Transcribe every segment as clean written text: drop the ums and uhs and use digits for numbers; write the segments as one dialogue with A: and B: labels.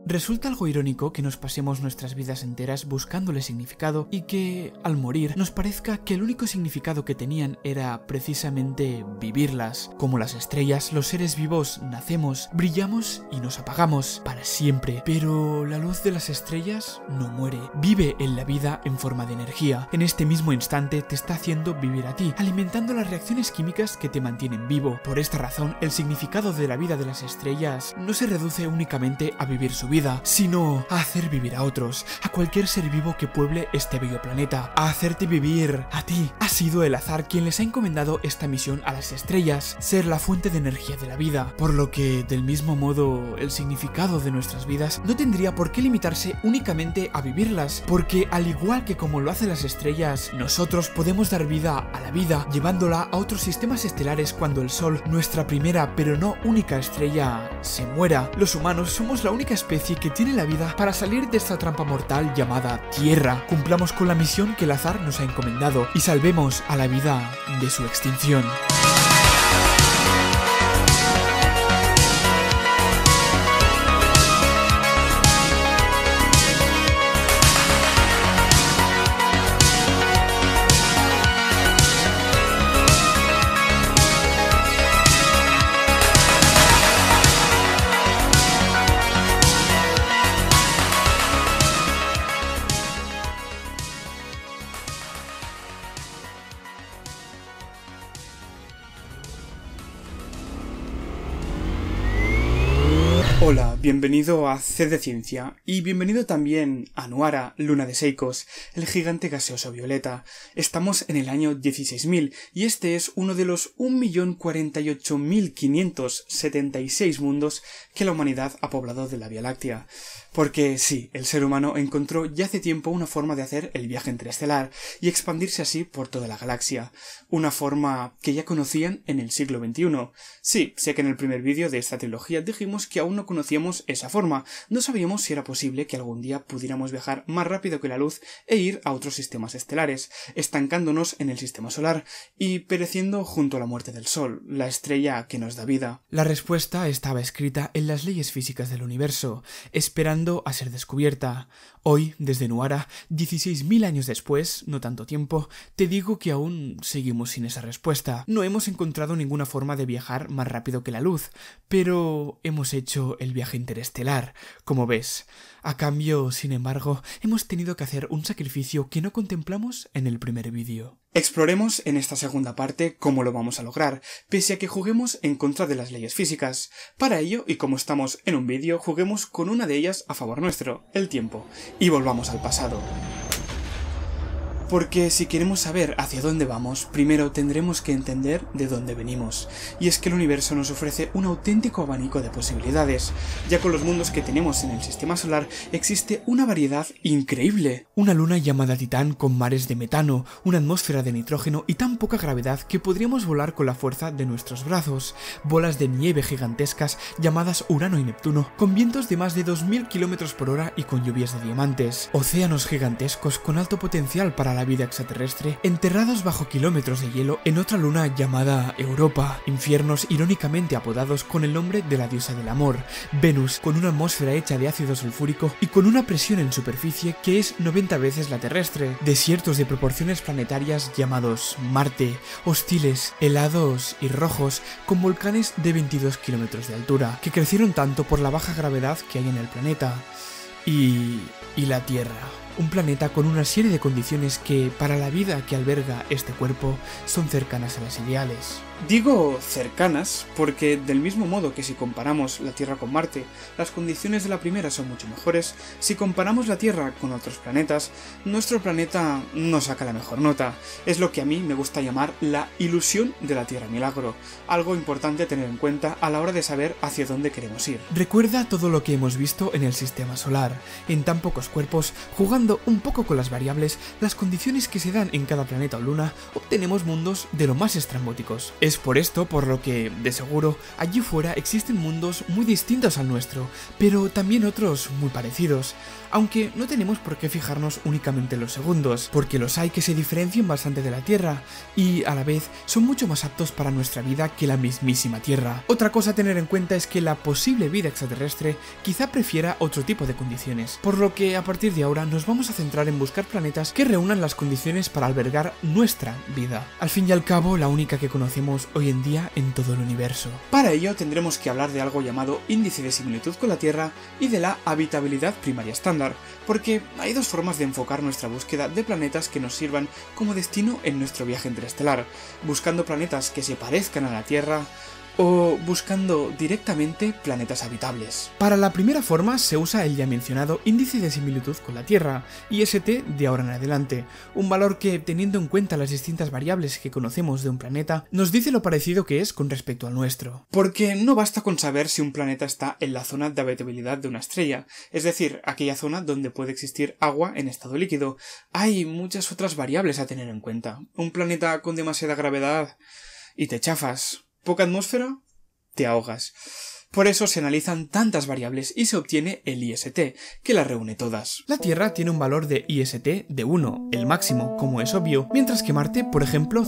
A: Resulta algo irónico que nos pasemos nuestras vidas enteras buscándole significado y que, al morir, nos parezca que el único significado que tenían era precisamente vivirlas. Como las estrellas, los seres vivos nacemos, brillamos y nos apagamos para siempre. Pero la luz de las estrellas no muere, vive en la vida en forma de energía. En este mismo instante te está haciendo vivir a ti, alimentando las reacciones químicas que te mantienen vivo. Por esta razón, el significado de la vida de las estrellas no se reduce únicamente a vivir su vida, sino a hacer vivir a otros, a cualquier ser vivo que pueble este bello planeta, a hacerte vivir a ti. Ha sido el azar quien les ha encomendado esta misión a las estrellas, ser la fuente de energía de la vida, por lo que, del mismo modo, el significado de nuestras vidas no tendría por qué limitarse únicamente a vivirlas, porque al igual que como lo hacen las estrellas, nosotros podemos dar vida a la vida, llevándola a otros sistemas estelares cuando el Sol, nuestra primera pero no única estrella, se muera. Los humanos somos la única especie que tiene la vida para salir de esta trampa mortal llamada Tierra. Cumplamos con la misión que el azar nos ha encomendado y salvemos a la vida de su extinción. Hola, bienvenido a C de Ciencia y bienvenido también a Nuara, luna de Seikos, el gigante gaseoso violeta. Estamos en el año 16.000 y este es uno de los 1.048.576 mundos que la humanidad ha poblado de la Vía Láctea. Porque sí, el ser humano encontró ya hace tiempo una forma de hacer el viaje interestelar y expandirse así por toda la galaxia. Una forma que ya conocían en el siglo XXI. Sí, sé que en el primer vídeo de esta trilogía dijimos que aún no conocíamos esa forma. No sabíamos si era posible que algún día pudiéramos viajar más rápido que la luz e ir a otros sistemas estelares, estancándonos en el sistema solar y pereciendo junto a la muerte del Sol, la estrella que nos da vida. La respuesta estaba escrita en las leyes físicas del universo, esperando a ser descubierta. Hoy, desde Nuara, 16.000 años después, no tanto tiempo, te digo que aún seguimos sin esa respuesta. No hemos encontrado ninguna forma de viajar más rápido que la luz, pero hemos hecho el viaje interestelar, como ves. A cambio, sin embargo, hemos tenido que hacer un sacrificio que no contemplamos en el primer vídeo. Exploremos en esta segunda parte cómo lo vamos a lograr, pese a que juguemos en contra de las leyes físicas. Para ello, y como estamos en un vídeo, juguemos con una de ellas a favor nuestro, el tiempo, y volvamos al pasado. Porque si queremos saber hacia dónde vamos, primero tendremos que entender de dónde venimos. Y es que el universo nos ofrece un auténtico abanico de posibilidades. Ya con los mundos que tenemos en el sistema solar existe una variedad increíble. Una luna llamada Titán con mares de metano, una atmósfera de nitrógeno y tan poca gravedad que podríamos volar con la fuerza de nuestros brazos. Bolas de nieve gigantescas llamadas Urano y Neptuno, con vientos de más de 2000 km por hora y con lluvias de diamantes. Océanos gigantescos con alto potencial para la vida extraterrestre, enterrados bajo kilómetros de hielo en otra luna llamada Europa, infiernos irónicamente apodados con el nombre de la diosa del amor, Venus, con una atmósfera hecha de ácido sulfúrico y con una presión en superficie que es 90 veces la terrestre, desiertos de proporciones planetarias llamados Marte, hostiles, helados y rojos, con volcanes de 22 kilómetros de altura, que crecieron tanto por la baja gravedad que hay en el planeta, y la Tierra. Un planeta con una serie de condiciones que, para la vida que alberga este cuerpo, son cercanas a las ideales. Digo cercanas porque, del mismo modo que si comparamos la Tierra con Marte, las condiciones de la primera son mucho mejores, si comparamos la Tierra con otros planetas, nuestro planeta no saca la mejor nota. Es lo que a mí me gusta llamar la ilusión de la Tierra Milagro, algo importante a tener en cuenta a la hora de saber hacia dónde queremos ir. Recuerda todo lo que hemos visto en el sistema solar, en tan pocos cuerpos, jugando jugando un poco con las variables, las condiciones que se dan en cada planeta o luna, obtenemos mundos de lo más estrambóticos. Es por esto por lo que, de seguro, allí fuera existen mundos muy distintos al nuestro, pero también otros muy parecidos. Aunque no tenemos por qué fijarnos únicamente en los segundos, porque los hay que se diferencian bastante de la Tierra, y a la vez son mucho más aptos para nuestra vida que la mismísima Tierra. Otra cosa a tener en cuenta es que la posible vida extraterrestre quizá prefiera otro tipo de condiciones, por lo que a partir de ahora nos vamos a centrar en buscar planetas que reúnan las condiciones para albergar nuestra vida. Al fin y al cabo, la única que conocemos hoy en día en todo el universo. Para ello tendremos que hablar de algo llamado índice de similitud con la Tierra y de la habitabilidad primaria estándar, porque hay dos formas de enfocar nuestra búsqueda de planetas que nos sirvan como destino en nuestro viaje interestelar, buscando planetas que se parezcan a la Tierra o buscando directamente planetas habitables. Para la primera forma se usa el ya mencionado índice de similitud con la Tierra, IST de ahora en adelante, un valor que, teniendo en cuenta las distintas variables que conocemos de un planeta, nos dice lo parecido que es con respecto al nuestro. Porque no basta con saber si un planeta está en la zona de habitabilidad de una estrella, es decir, aquella zona donde puede existir agua en estado líquido. Hay muchas otras variables a tener en cuenta. Un planeta con demasiada gravedad y te chafas. ¿Poca atmósfera? Te ahogas. Por eso se analizan tantas variables y se obtiene el IST, que las reúne todas. La Tierra tiene un valor de IST de 1, el máximo, como es obvio, mientras que Marte, por ejemplo,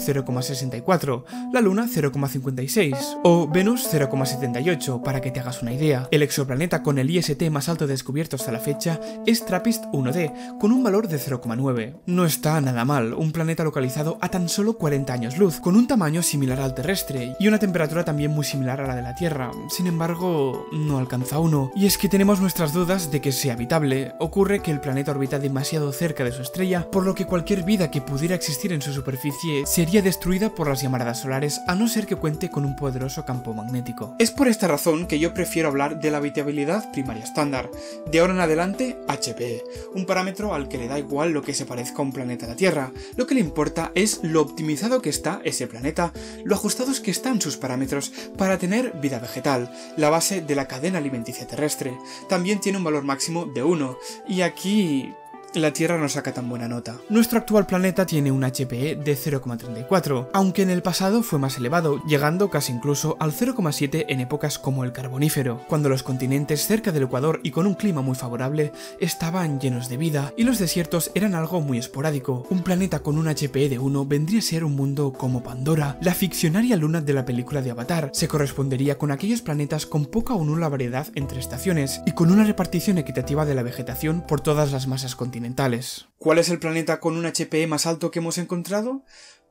A: 0,64, la Luna 0,56 o Venus 0,78, para que te hagas una idea. El exoplaneta con el IST más alto descubierto hasta la fecha es TRAPPIST-1d, con un valor de 0,9. No está nada mal, un planeta localizado a tan solo 40 años luz, con un tamaño similar al terrestre y una temperatura también muy similar a la de la Tierra. Sin embargo, no alcanza uno, y es que tenemos nuestras dudas de que sea habitable. Ocurre que el planeta orbita demasiado cerca de su estrella, por lo que cualquier vida que pudiera existir en su superficie sería destruida por las llamaradas solares, a no ser que cuente con un poderoso campo magnético. Es por esta razón que yo prefiero hablar de la habitabilidad primaria estándar, de ahora en adelante HPE, un parámetro al que le da igual lo que se parezca a un planeta a la Tierra. Lo que le importa es lo optimizado que está ese planeta, lo ajustados que están sus parámetros para tener vida vegetal, la base de la cadena alimenticia terrestre. También tiene un valor máximo de 1, y aquí la Tierra no saca tan buena nota. Nuestro actual planeta tiene un HPE de 0,34, aunque en el pasado fue más elevado, llegando casi incluso al 0,7 en épocas como el Carbonífero, cuando los continentes cerca del Ecuador y con un clima muy favorable estaban llenos de vida, y los desiertos eran algo muy esporádico. Un planeta con un HPE de 1 vendría a ser un mundo como Pandora, la ficcionaria luna de la película de Avatar. Se correspondería con aquellos planetas con poca o nula variedad entre estaciones, y con una repartición equitativa de la vegetación por todas las masas continentales. ¿Cuál es el planeta con un HPE más alto que hemos encontrado?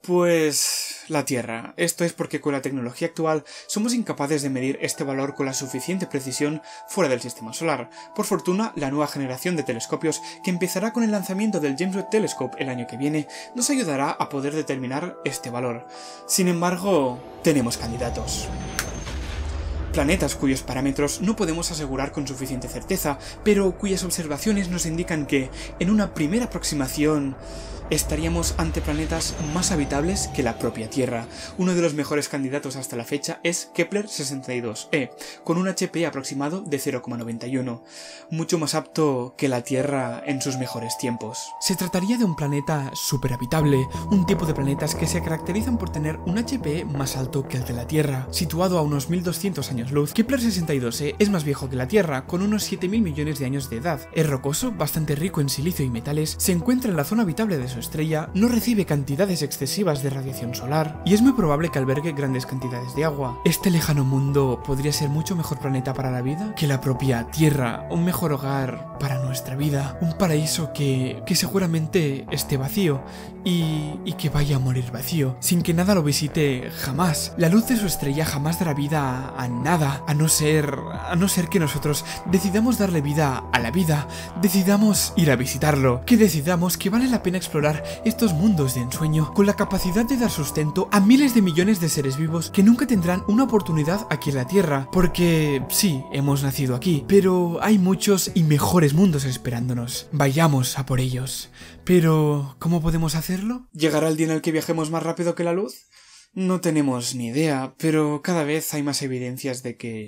A: Pues la Tierra. Esto es porque con la tecnología actual somos incapaces de medir este valor con la suficiente precisión fuera del sistema solar. Por fortuna, la nueva generación de telescopios, que empezará con el lanzamiento del James Webb Telescope el año que viene, nos ayudará a poder determinar este valor. Sin embargo, tenemos candidatos. Planetas cuyos parámetros no podemos asegurar con suficiente certeza, pero cuyas observaciones nos indican que, en una primera aproximación, estaríamos ante planetas más habitables que la propia Tierra. Uno de los mejores candidatos hasta la fecha es Kepler 62e, con un HPE aproximado de 0,91, mucho más apto que la Tierra en sus mejores tiempos. Se trataría de un planeta superhabitable, un tipo de planetas que se caracterizan por tener un HPE más alto que el de la Tierra. Situado a unos 1200 años luz, Kepler 62e es más viejo que la Tierra, con unos 7000 millones de años de edad. Es rocoso, bastante rico en silicio y metales, se encuentra en la zona habitable de su estrella, no recibe cantidades excesivas de radiación solar y es muy probable que albergue grandes cantidades de agua. Este lejano mundo podría ser mucho mejor planeta para la vida que la propia Tierra, un mejor hogar para nuestra vida, un paraíso que seguramente esté vacío y que vaya a morir vacío, sin que nada lo visite jamás. La luz de su estrella jamás dará vida a nada, a no ser que nosotros decidamos darle vida a la vida, decidamos ir a visitarlo, que decidamos que vale la pena explorar estos mundos de ensueño con la capacidad de dar sustento a miles de millones de seres vivos que nunca tendrán una oportunidad aquí en la Tierra, porque sí, hemos nacido aquí, pero hay muchos y mejores mundos esperándonos. Vayamos a por ellos. Pero, ¿cómo podemos hacerlo? ¿Llegará el día en el que viajemos más rápido que la luz? No tenemos ni idea, pero cada vez hay más evidencias de que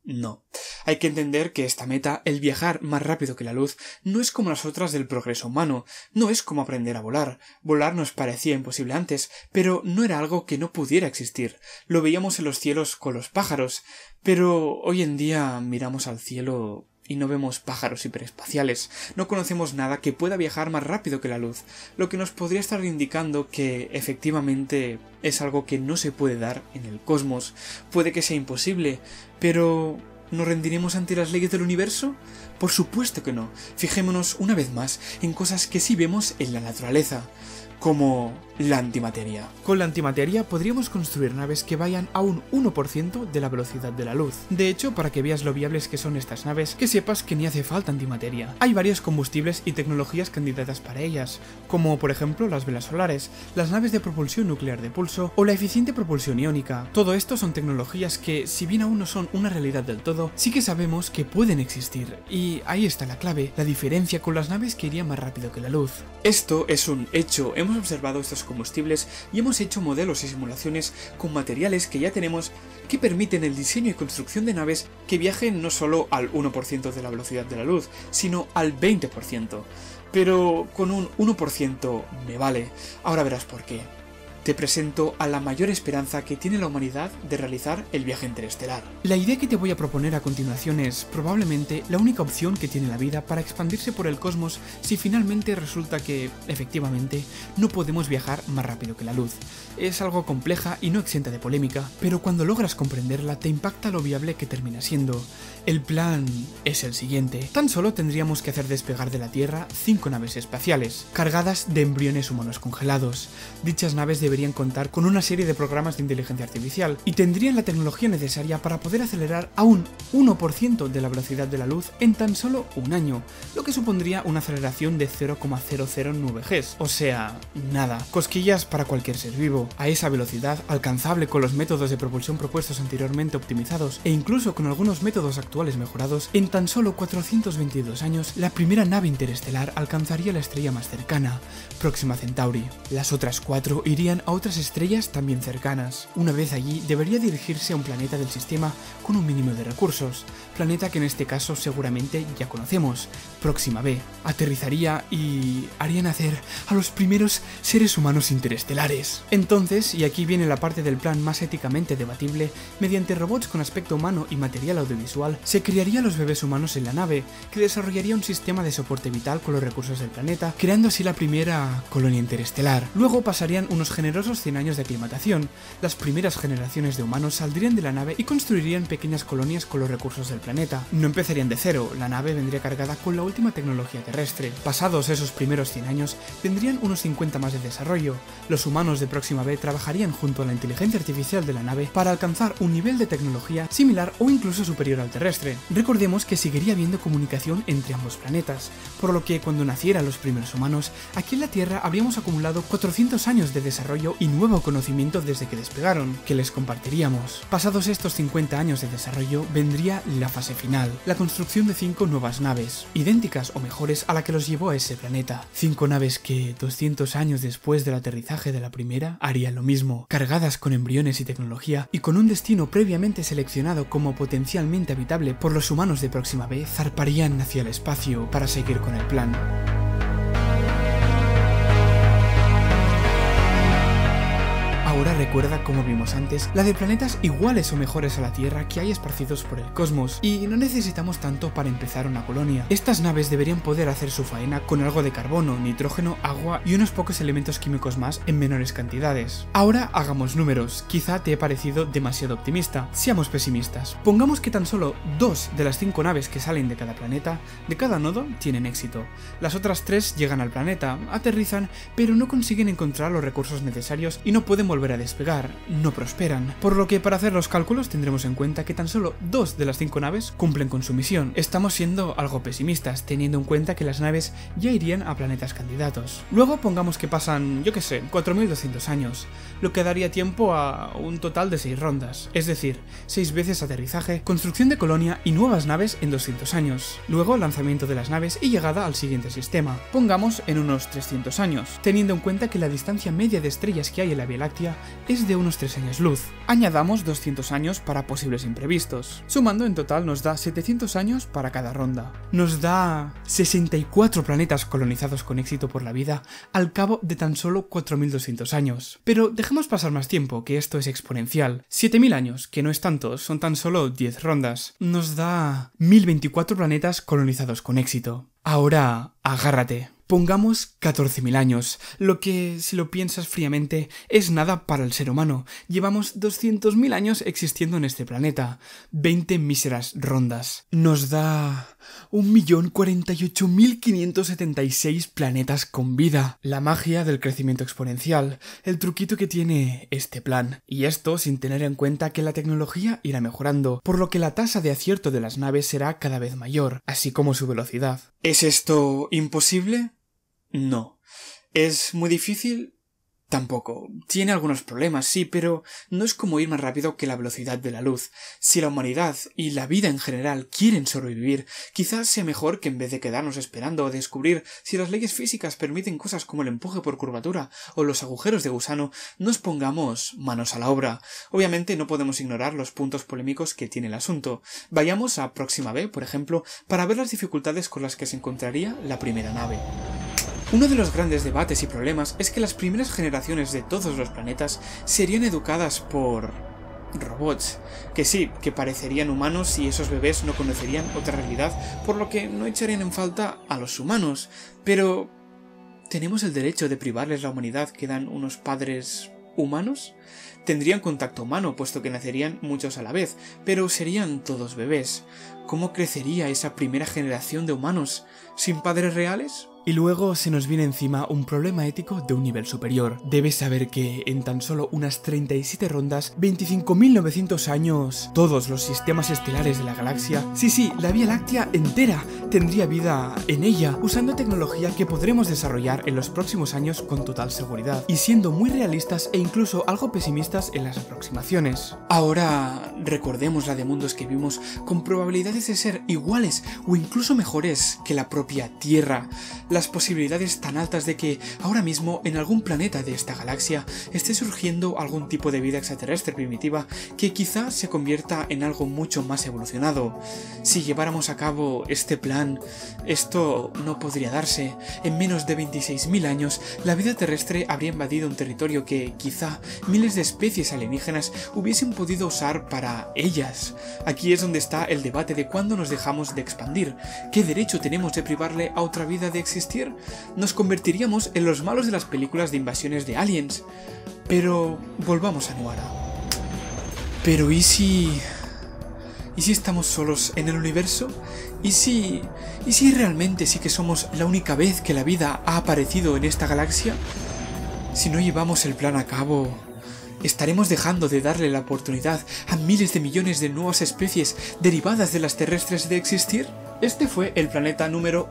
A: No. Hay que entender que esta meta, el viajar más rápido que la luz, no es como las otras del progreso humano, no es como aprender a volar. Volar nos parecía imposible antes, pero no era algo que no pudiera existir. Lo veíamos en los cielos con los pájaros, pero hoy en día miramos al cielo y no vemos pájaros hiperespaciales, no conocemos nada que pueda viajar más rápido que la luz, lo que nos podría estar indicando que efectivamente es algo que no se puede dar en el cosmos. Puede que sea imposible, pero ¿nos rendiremos ante las leyes del universo? Por supuesto que no. Fijémonos una vez más en cosas que sí vemos en la naturaleza, como la antimateria. Con la antimateria podríamos construir naves que vayan a un 1% de la velocidad de la luz. De hecho, para que veas lo viables que son estas naves, que sepas que ni hace falta antimateria. Hay varios combustibles y tecnologías candidatas para ellas, como por ejemplo las velas solares, las naves de propulsión nuclear de pulso o la eficiente propulsión iónica. Todo esto son tecnologías que, si bien aún no son una realidad del todo, sí que sabemos que pueden existir. Y ahí está la clave, la diferencia con las naves que irían más rápido que la luz. Esto es un hecho. Hemos observado estos combustibles y hemos hecho modelos y simulaciones con materiales que ya tenemos que permiten el diseño y construcción de naves que viajen no solo al 1% de la velocidad de la luz, sino al 20%. Pero con un 1% me vale. Ahora verás por qué. Te presento a la mayor esperanza que tiene la humanidad de realizar el viaje interestelar. La idea que te voy a proponer a continuación es probablemente la única opción que tiene la vida para expandirse por el cosmos si finalmente resulta que, efectivamente, no podemos viajar más rápido que la luz. Es algo compleja y no exenta de polémica, pero cuando logras comprenderla te impacta lo viable que termina siendo. El plan es el siguiente. Tan solo tendríamos que hacer despegar de la Tierra 5 naves espaciales, cargadas de embriones humanos congelados. Dichas naves deberían contar con una serie de programas de inteligencia artificial y tendrían la tecnología necesaria para poder acelerar a un 1% de la velocidad de la luz en tan solo un año, lo que supondría una aceleración de 0,009 Gs, o sea, nada. Cosquillas para cualquier ser vivo. A esa velocidad, alcanzable con los métodos de propulsión propuestos anteriormente optimizados e incluso con algunos métodos actuales mejorados, en tan solo 422 años, la primera nave interestelar alcanzaría la estrella más cercana, Próxima Centauri. Las otras 4 irían a otras estrellas también cercanas. Una vez allí, debería dirigirse a un planeta del sistema con un mínimo de recursos, planeta que en este caso seguramente ya conocemos, Próxima B. Aterrizaría y haría nacer a los primeros seres humanos interestelares. Entonces, y aquí viene la parte del plan más éticamente debatible, mediante robots con aspecto humano y material audiovisual, se criaría los bebés humanos en la nave, que desarrollaría un sistema de soporte vital con los recursos del planeta, creando así la primera colonia interestelar. Luego pasarían unos generosos 100 años de aclimatación. Las primeras generaciones de humanos saldrían de la nave y construirían pequeñas colonias con los recursos del planeta. No empezarían de cero, la nave vendría cargada con la última tecnología terrestre. Pasados esos primeros 100 años, vendrían unos 50 más de desarrollo. Los humanos de Próxima B trabajarían junto a la inteligencia artificial de la nave para alcanzar un nivel de tecnología similar o incluso superior al terrestre. Recordemos que seguiría habiendo comunicación entre ambos planetas, por lo que cuando nacieran los primeros humanos, aquí en la Tierra habríamos acumulado 400 años de desarrollo y nuevo conocimiento desde que despegaron, que les compartiríamos. Pasados estos 50 años de desarrollo, vendría la fase final, la construcción de 5 nuevas naves, idénticas o mejores a la que los llevó a ese planeta. 5 naves que, 200 años después del aterrizaje de la primera, harían lo mismo, cargadas con embriones y tecnología, y con un destino previamente seleccionado como potencialmente habitable por los humanos de Próxima B, zarparían hacia el espacio para seguir con el plan. Ahora recuerda, como vimos antes, la de planetas iguales o mejores a la Tierra que hay esparcidos por el cosmos, y no necesitamos tanto para empezar una colonia. Estas naves deberían poder hacer su faena con algo de carbono, nitrógeno, agua y unos pocos elementos químicos más en menores cantidades. Ahora hagamos números, quizá te he parecido demasiado optimista. Seamos pesimistas. Pongamos que tan solo 2 de las 5 naves que salen de cada planeta, de cada nodo, tienen éxito. Las otras 3 llegan al planeta, aterrizan, pero no consiguen encontrar los recursos necesarios y no pueden volver a despegar, no prosperan, por lo que para hacer los cálculos tendremos en cuenta que tan solo 2 de las 5 naves cumplen con su misión. Estamos siendo algo pesimistas, teniendo en cuenta que las naves ya irían a planetas candidatos. Luego pongamos que pasan, yo que sé, 4200 años, lo que daría tiempo a un total de 6 rondas, es decir, 6 veces aterrizaje, construcción de colonia y nuevas naves en 200 años. Luego lanzamiento de las naves y llegada al siguiente sistema, pongamos en unos 300 años, teniendo en cuenta que la distancia media de estrellas que hay en la Vía Láctea es de unos 3 años luz. Añadamos 200 años para posibles imprevistos. Sumando, en total nos da 700 años para cada ronda. Nos da 64 planetas colonizados con éxito por la vida al cabo de tan solo 4200 años. Pero dejemos pasar más tiempo, que esto es exponencial. 7000 años, que no es tanto, son tan solo 10 rondas. Nos da 1024 planetas colonizados con éxito. Ahora, agárrate. Pongamos 14.000 años, lo que, si lo piensas fríamente, es nada para el ser humano. Llevamos 200.000 años existiendo en este planeta. 20 míseras rondas. Nos da 1.048.576 planetas con vida. La magia del crecimiento exponencial, el truquito que tiene este plan. Y esto sin tener en cuenta que la tecnología irá mejorando, por lo que la tasa de acierto de las naves será cada vez mayor, así como su velocidad. ¿Es esto imposible? No. ¿Es muy difícil? Tampoco. Tiene algunos problemas, sí, pero no es como ir más rápido que la velocidad de la luz. Si la humanidad y la vida en general quieren sobrevivir, quizás sea mejor que en vez de quedarnos esperando a descubrir si las leyes físicas permiten cosas como el empuje por curvatura o los agujeros de gusano, nos pongamos manos a la obra. Obviamente no podemos ignorar los puntos polémicos que tiene el asunto. Vayamos a Próxima B, por ejemplo, para ver las dificultades con las que se encontraría la primera nave. Uno de los grandes debates y problemas es que las primeras generaciones de todos los planetas serían educadas por robots, que sí, que parecerían humanos y esos bebés no conocerían otra realidad, por lo que no echarían en falta a los humanos. Pero ¿tenemos el derecho de privarles la humanidad que dan unos padres humanos? Tendrían contacto humano, puesto que nacerían muchos a la vez, pero serían todos bebés. ¿Cómo crecería esa primera generación de humanos sin padres reales? Y luego se nos viene encima un problema ético de un nivel superior. Debes saber que en tan solo unas 37 rondas, 25.900 años, todos los sistemas estelares de la galaxia, sí, la Vía Láctea entera tendría vida en ella, usando tecnología que podremos desarrollar en los próximos años con total seguridad, y siendo muy realistas e incluso algo pesimistas en las aproximaciones. Ahora recordemos la de mundos que vimos con probabilidades de ser iguales o incluso mejores que la propia Tierra. Las posibilidades tan altas de que ahora mismo en algún planeta de esta galaxia esté surgiendo algún tipo de vida extraterrestre primitiva que quizá se convierta en algo mucho más evolucionado. Si lleváramos a cabo este plan, esto no podría darse. En menos de 26.000 años, la vida terrestre habría invadido un territorio que quizá miles de especies alienígenas hubiesen podido usar para ellas. Aquí es donde está el debate de cuándo nos dejamos de expandir. ¿Qué derecho tenemos de privarle a otra vida de existir? Nos convertiríamos en los malos de las películas de invasiones de aliens. Pero volvamos a Nuara. Pero ¿y si estamos solos en el universo? ¿Y si realmente sí que somos la única vez que la vida ha aparecido en esta galaxia? Si no llevamos el plan a cabo, ¿estaremos dejando de darle la oportunidad a miles de millones de nuevas especies derivadas de las terrestres de existir? Este fue el planeta número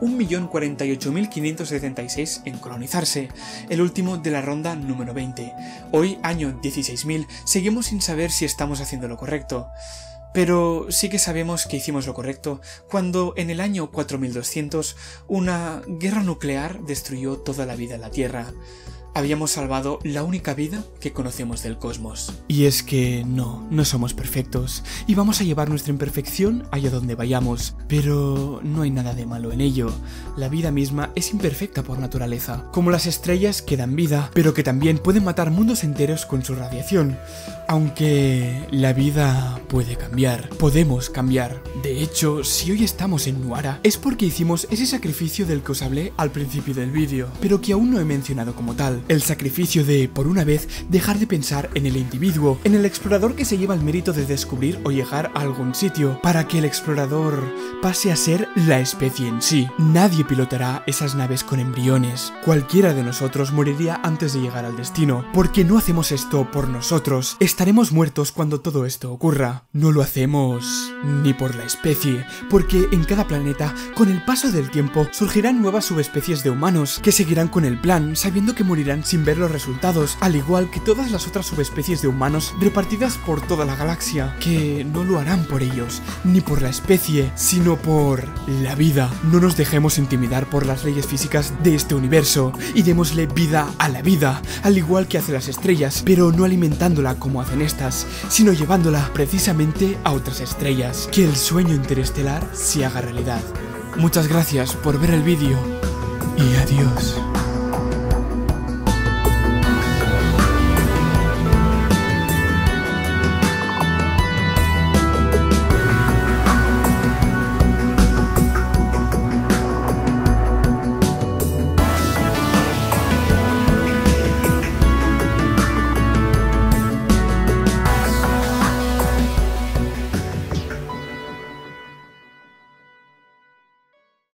A: 1.048.576 en colonizarse, el último de la ronda número 20. Hoy, año 16.000, seguimos sin saber si estamos haciendo lo correcto. Pero sí que sabemos que hicimos lo correcto cuando en el año 4200 una guerra nuclear destruyó toda la vida en la Tierra. Habíamos salvado la única vida que conocemos del cosmos. Y es que no somos perfectos, y vamos a llevar nuestra imperfección allá donde vayamos, pero no hay nada de malo en ello. La vida misma es imperfecta por naturaleza, como las estrellas que dan vida, pero que también pueden matar mundos enteros con su radiación. Aunque la vida puede cambiar, podemos cambiar. De hecho, si hoy estamos en Nuara, es porque hicimos ese sacrificio del que os hablé al principio del vídeo, pero que aún no he mencionado como tal. El sacrificio de, por una vez, dejar de pensar en el individuo, en el explorador que se lleva el mérito de descubrir o llegar a algún sitio, para que el explorador pase a ser la especie en sí. Nadie pilotará esas naves con embriones. Cualquiera de nosotros moriría antes de llegar al destino, porque no hacemos esto por nosotros. Estaremos muertos cuando todo esto ocurra. No lo hacemos ni por la especie, porque en cada planeta, con el paso del tiempo, surgirán nuevas subespecies de humanos, que seguirán con el plan, sabiendo que morirán morirán sin ver los resultados, al igual que todas las otras subespecies de humanos repartidas por toda la galaxia, que no lo harán por ellos, ni por la especie, sino por la vida. No nos dejemos intimidar por las leyes físicas de este universo y démosle vida a la vida, al igual que hacen las estrellas, pero no alimentándola como hacen estas, sino llevándola precisamente a otras estrellas. Que el sueño interestelar se haga realidad. Muchas gracias por ver el vídeo y adiós.